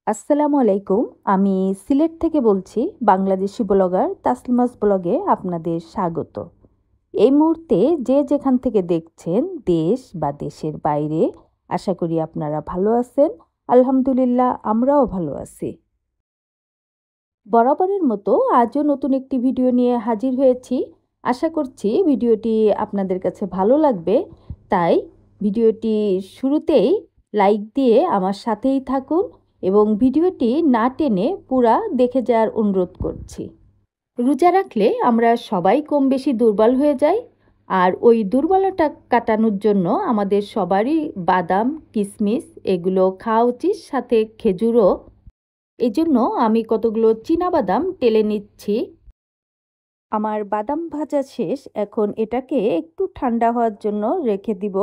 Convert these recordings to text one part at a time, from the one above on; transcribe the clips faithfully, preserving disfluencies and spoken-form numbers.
আসসালামু আলাইকুম। আমি সিলেট থেকে বলছি। বাংলাদেশি ব্লগার তাসলিমাস ব্লগে আপনাদের স্বাগত। এই মুহূর্তে যে যেখান থেকে দেখছেন, দেশ বা দেশের বাইরে, আশা করি আপনারা ভালো আছেন। আলহামদুলিল্লাহ, আমরাও ভালো আছি। বরাবরের মতো আজও নতুন একটি ভিডিও নিয়ে হাজির হয়েছি। আশা করছি ভিডিওটি আপনাদের কাছে ভালো লাগবে। তাই ভিডিওটি শুরুতেই লাইক দিয়ে আমার সাথেই থাকুন এবং ভিডিওটি না টেনে পুরা দেখে যাওয়ার অনুরোধ করছি। রোজা রাখলে আমরা সবাই কম বেশি দুর্বল হয়ে যাই, আর ওই দুর্বলতা কাটানোর জন্য আমাদের সবারই বাদাম, কিশমিশ এগুলো খাওয়া উচিত, সাথে খেজুরও। এই জন্য আমি কতগুলো চীনাবাদাম টেলে নিচ্ছি। আমার বাদাম ভাজা শেষ, এখন এটাকে একটু ঠান্ডা হওয়ার জন্য রেখে দিব।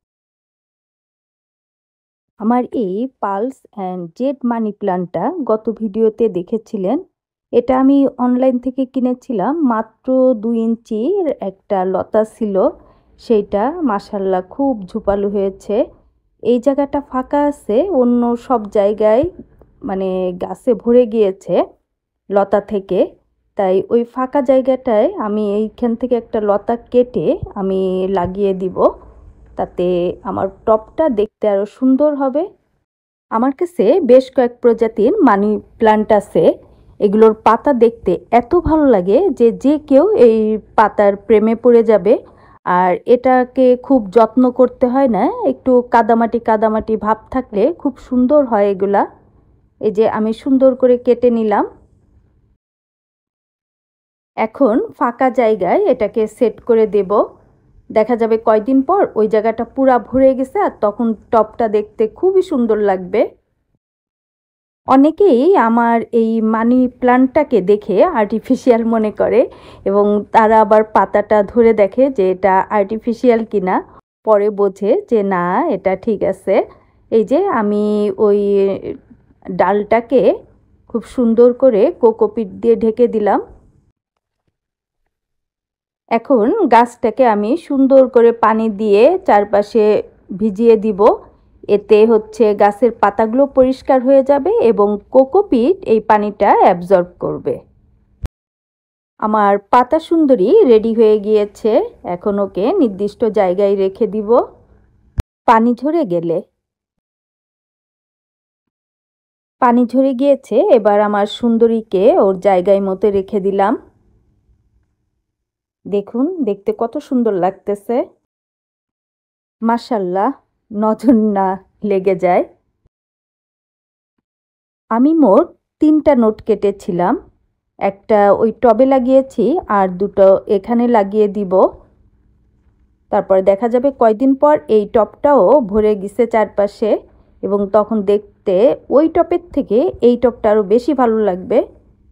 আমার এই পালস অ্যান্ড জেড মানি প্ল্যান্টটা গত ভিডিওতে দেখেছিলেন। এটা আমি অনলাইন থেকে কিনেছিলাম। মাত্র দুই ইঞ্চির একটা লতা ছিল, সেইটা মাশাল্লাহ খুব ঝোপালো হয়েছে। এই জায়গাটা ফাঁকা আছে, অন্য সব জায়গায় মানে গাছে ভরে গিয়েছে লতা থেকে। তাই ওই ফাঁকা জায়গাটায় আমি এইখান থেকে একটা লতা কেটে আমি লাগিয়ে দিব, তাতে আমার টবটা দেখতে আরও সুন্দর হবে। আমার কাছে বেশ কয়েক প্রজাতির মানি প্ল্যান্ট আছে। এগুলোর পাতা দেখতে এত ভালো লাগে যে যে কেউ এই পাতার প্রেমে পড়ে যাবে। আর এটাকে খুব যত্ন করতে হয় না, একটু কাদামাটি কাদামাটি ভাব থাকলে খুব সুন্দর হয় এগুলা। এই যে আমি সুন্দর করে কেটে নিলাম। এখন ফাঁকা জায়গায় এটাকে সেট করে দেব। দেখা যাবে কয়দিন পর ওই জায়গাটা পুরা ভরে গেছে, আর তখন টবটা দেখতে খুবই সুন্দর লাগবে। অনেকেই আমার এই মানি প্ল্যান্টটাকে দেখে আর্টিফিশিয়াল মনে করে এবং তারা আবার পাতাটা ধরে দেখে যে এটা আর্টিফিশিয়াল কিনা। পরে বোঝে যে না, এটা ঠিক আছে। এই যে আমি ওই ডালটাকে খুব সুন্দর করে কোকোপিট দিয়ে ঢেকে দিলাম। এখন গাছটাকে আমি সুন্দর করে পানি দিয়ে চারপাশে ভিজিয়ে দিব। এতে হচ্ছে গাছের পাতাগুলো পরিষ্কার হয়ে যাবে এবং কোকোপিট এই পানিটা অ্যাবজর্ব করবে। আমার পাতা সুন্দরী রেডি হয়ে গিয়েছে। এখন ওকে নির্দিষ্ট জায়গায় রেখে দিব পানি ঝরে গেলে। পানি ঝরে গিয়েছে, এবার আমার সুন্দরীকে ওর জায়গায় মতো রেখে দিলাম। দেখুন দেখতে কত সুন্দর লাগতেছে, মাশাল্লাহ, নজর না লেগে যায়। আমি মোট তিনটা নোট কেটেছিলাম। একটা ওই টবে লাগিয়েছি আর দুটো এখানে লাগিয়ে দিব। তারপরে দেখা যাবে কয়দিন পর এই টবটাও ভরে গেছে চারপাশে, এবং তখন দেখতে ওই টবের থেকে এই টবটা আরও বেশি ভালো লাগবে।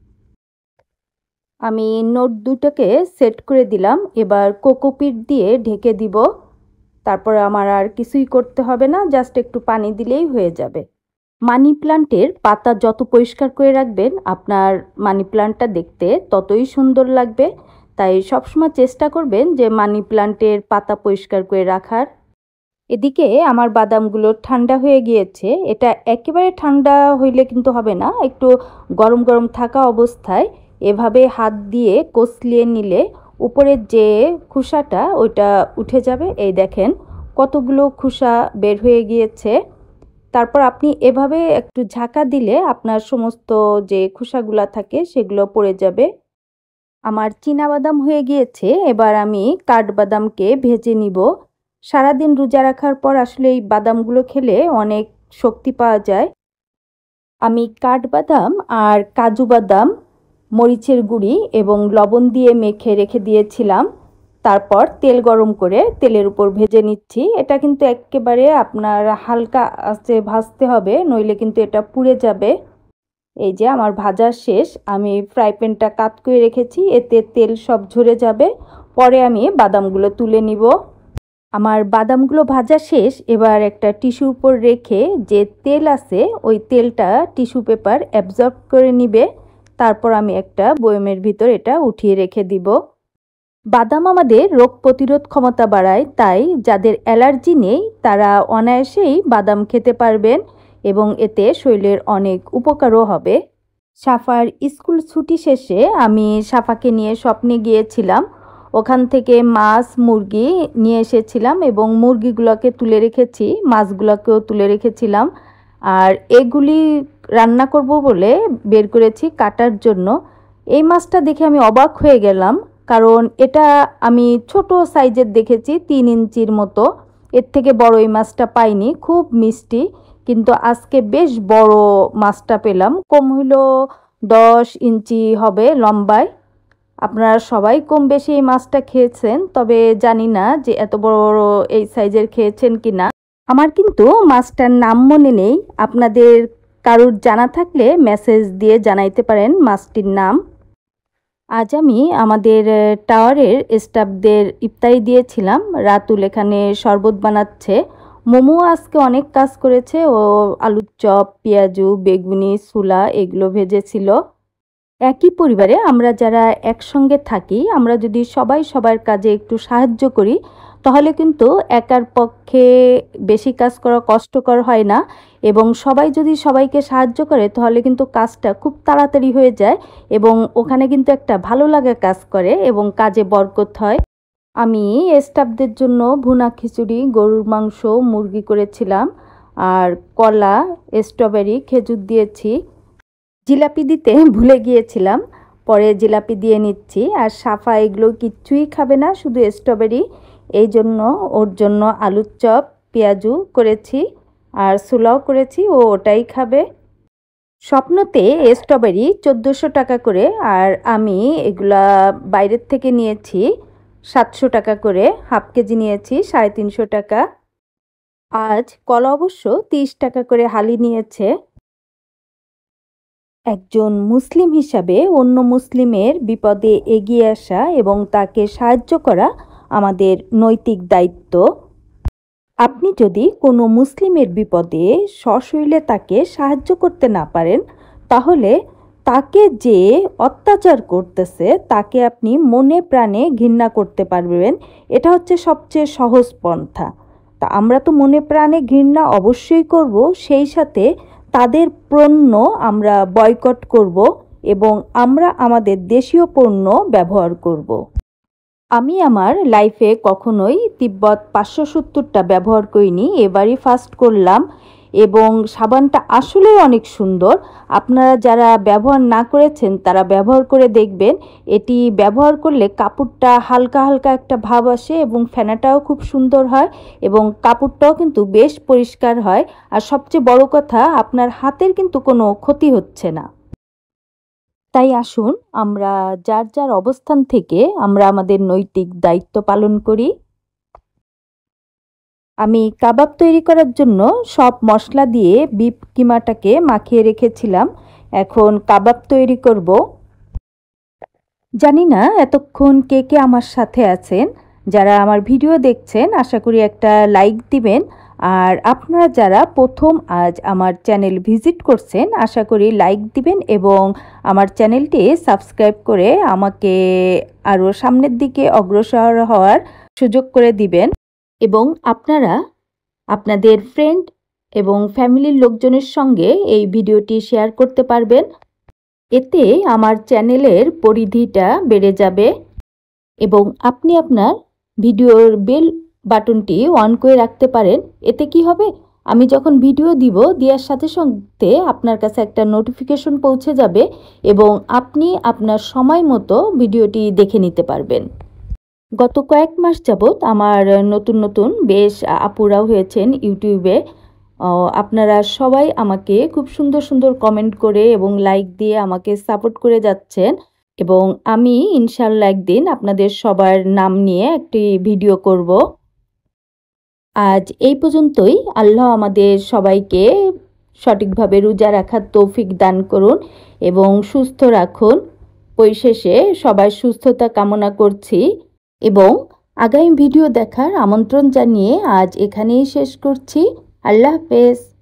আমি নোট দুটোকে সেট করে দিলাম। এবার কোকোপিট দিয়ে ঢেকে দিব। তারপর আমার আর কিছুই করতে হবে না, জাস্ট একটু পানি দিলেই হয়ে যাবে। মানি প্ল্যান্টের পাতা যত পরিষ্কার করে রাখবেন আপনার মানি প্ল্যান্টটা দেখতে ততই সুন্দর লাগবে। তাই সবসময় চেষ্টা করবেন যে মানি প্ল্যান্টের পাতা পরিষ্কার করে রাখার। এদিকে আমার বাদামগুলো ঠান্ডা হয়ে গিয়েছে। এটা একেবারে ঠান্ডা হইলে কিন্তু হবে না, একটু গরম গরম থাকা অবস্থায় এভাবে হাত দিয়ে কষলিয়ে নিলে উপরের যে খোসাটা ওইটা উঠে যাবে। এই দেখেন কতগুলো খোসা বের হয়ে গিয়েছে। তারপর আপনি এভাবে একটু ঝাঁকা দিলে আপনার সমস্ত যে খোসাগুলো থাকে সেগুলো পড়ে যাবে। আমার চীনাবাদাম হয়ে গিয়েছে, এবার আমি কাঠবাদামকে ভেজে নিব। সারাদিন রোজা রাখার পর আসলে এই বাদামগুলো খেলে অনেক শক্তি পাওয়া যায়। আমি কাঠবাদাম আর কাজু বাদাম মরিচের গুঁড়ি এবং লবণ দিয়ে মেখে রেখে দিয়েছিলাম। তারপর তেল গরম করে তেলের উপর ভেজে নিচ্ছি। এটা কিন্তু একেবারে আপনার হালকা আঁচে ভাজতে হবে, নইলে কিন্তু এটা পুড়ে যাবে। এই যে আমার ভাজা শেষ, আমি ফ্রাই প্যানটা কাত করে রেখেছি, এতে তেল সব ঝরে যাবে। পরে আমি বাদামগুলো তুলে নিব। আমার বাদামগুলো ভাজা শেষ, এবার একটা টিস্যুর উপর রেখে যে তেল আছে ওই তেলটা টিস্যু পেপার অ্যাবজর্ব করে নিবে। তারপর আমি একটা বয়মের ভিতর এটা উঠিয়ে রেখে দিব। বাদাম আমাদের রোগ প্রতিরোধ ক্ষমতা বাড়ায়, তাই যাদের অ্যালার্জি নেই তারা অনায়াসেই বাদাম খেতে পারবেন। এবং এতে শরীরের অনেক উপকারও হবে। সাফার স্কুল ছুটি শেষে আমি সাফাকে নিয়ে স্বপ্নে গিয়েছিলাম। ওখান থেকে মাছ মুরগি নিয়ে এসেছিলাম এবং মুরগিগুলোকে তুলে রেখেছি, মাছগুলোকেও তুলে রেখেছিলাম। আর এগুলি রান্না করব বলে বের করেছি কাটার জন্য। এই মাছটা দেখে আমি অবাক হয়ে গেলাম, কারণ এটা আমি ছোট সাইজের দেখেছি, তিন ইঞ্চির মতো। এর থেকে বড় এই মাছটা পাইনি, খুব মিষ্টি। কিন্তু আজকে বেশ বড় মাছটা পেলাম, কম হইলো দশ ইঞ্চি হবে লম্বায়। আপনারা সবাই কম বেশি এই মাছটা খেয়েছেন, তবে জানি না যে এত বড় বড় এই সাইজের খেয়েছেন কি না। আমার কিন্তু মাছটার নাম মনে নেই, আপনাদের কারুর জানা থাকলে মেসেজ দিয়ে জানাইতে পারেন মাছটির নাম। আজ আমি আমাদের টাওয়ারের স্টাফদের ইফতারি দিয়েছিলাম। রাতুল এখানে শরবত বানাচ্ছে। মোমো আজকে অনেক কাজ করেছে, ও আলুর চপ, পেঁয়াজু, বেগুনি, ছোলা এগুলো ভেজেছিল। একই পরিবারে আমরা যারা একসঙ্গে থাকি, আমরা যদি সবাই সবার কাজে একটু সাহায্য করি তাহলে কিন্তু একার পক্ষে বেশি কাজ করা কষ্টকর হয় না, এবং সবাই যদি সবাইকে সাহায্য করে তাহলে কিন্তু কাজটা খুব তাড়াতাড়ি হয়ে যায় এবং ওখানে কিন্তু একটা ভালো লাগা কাজ করে এবং কাজে বরকত হয়। আমি স্টাফদের জন্য ভুনা খিচুড়ি, গরুর মাংস, মুরগি করেছিলাম, আর কলা, স্ট্রবেরি, খেজুর দিয়েছি। জিলাপি দিতে ভুলে গিয়েছিলাম, পরে জিলাপি দিয়ে নিচ্ছি। আর সাফা এগুলো কিচ্ছুই খাবে না, শুধু স্ট্রবেরি। এই জন্য ওর জন্য আলুর চপ, পেঁয়াজু করেছি আর ছোলাও করেছি, ও ওটাই খাবে। স্বপ্নতে স্ট্রবেরি চোদ্দোশো টাকা করে, আর আমি এগুলা বাইরের থেকে নিয়েছি সাতশো টাকা করে। হাফ কেজি নিয়েছি সাড়ে তিনশো টাকা। আজ কলা অবশ্য তিরিশ টাকা করে হালি নিয়েছে। একজন মুসলিম হিসাবে অন্য মুসলিমের বিপদে এগিয়ে আসা এবং তাকে সাহায্য করা আমাদের নৈতিক দায়িত্ব। আপনি যদি কোনো মুসলিমের বিপদে সশরীরে তাকে সাহায্য করতে না পারেন, তাহলে তাকে যে অত্যাচার করতেছে তাকে আপনি মনে প্রাণে ঘৃণা করতে পারবেন। এটা হচ্ছে সবচেয়ে সহজ পন্থা। তা আমরা তো মনে প্রাণে ঘৃণা অবশ্যই করব, সেই সাথে তাদের পণ্য আমরা বয়কট করব এবং আমরা আমাদের দেশীয় পণ্য ব্যবহার করব। আমি আমার লাইফে কখনোই তিব্বত পাঁচশো সত্তরটা ব্যবহার করিনি, এবারই ফার্স্ট করলাম এবং সাবানটা আসলেই অনেক সুন্দর। আপনারা যারা ব্যবহার না করেছেন তারা ব্যবহার করে দেখবেন। এটি ব্যবহার করলে কাপড়টা হালকা হালকা একটা ভাব আসে এবং ফেনাটাও খুব সুন্দর হয় এবং কাপড়টাও কিন্তু বেশ পরিষ্কার হয়। আর সবচেয়ে বড় কথা, আপনার হাতের কিন্তু কোনো ক্ষতি হচ্ছে না। তাই আসুন আমরা যার যার অবস্থান থেকে আমরা আমাদের নৈতিক দায়িত্ব পালন করি। আমি কাবাব তৈরি করার জন্য সব মশলা দিয়ে বিফ কিমাটাকে মাখিয়ে রেখেছিলাম। এখন কাবাব তৈরি করব। জানি না এতক্ষণ কে কে আমার সাথে আছেন। যারা আমার ভিডিও দেখছেন আশা করি একটা লাইক দিবেন, আর আপনারা যারা প্রথম আজ আমার চ্যানেল ভিজিট করছেন আশা করি লাইক দিবেন এবং আমার চ্যানেলটি সাবস্ক্রাইব করে আমাকে আরও সামনের দিকে অগ্রসর হওয়ার সুযোগ করে দিবেন। এবং আপনারা আপনাদের ফ্রেন্ড এবং ফ্যামিলির লোকজনের সঙ্গে এই ভিডিওটি শেয়ার করতে পারবেন। এতে আমার চ্যানেলের পরিধিটা বেড়ে যাবে এবং আপনি আপনার ভিডিওর বেল বাটনটি অন করে রাখতে পারেন। এতে কি হবে, আমি যখন ভিডিও দিব দেওয়ার সাথে সাথে আপনার কাছে একটা নোটিফিকেশন পৌঁছে যাবে এবং আপনি আপনার সময় মতো ভিডিওটি দেখে নিতে পারবেন। গত কয়েক মাস যাবৎ আমার নতুন নতুন বেশ আপুরাও হয়েছেন ইউটিউবে। আপনারা সবাই আমাকে খুব সুন্দর সুন্দর কমেন্ট করে এবং লাইক দিয়ে আমাকে সাপোর্ট করে যাচ্ছেন এবং আমি ইনশাল্লাহ একদিন আপনাদের সবার নাম নিয়ে একটি ভিডিও করব। আজ এই পর্যন্তই। আল্লাহ আমাদের সবাইকে সঠিকভাবে রোজা রাখার তৌফিক দান করুন এবং সুস্থ রাখুন। পরিশেষে সবার সুস্থতা কামনা করছি এবং আগামী ভিডিও দেখার আমন্ত্রণ জানিয়ে আজ এখানেই শেষ করছি। আল্লাহ হাফেজ।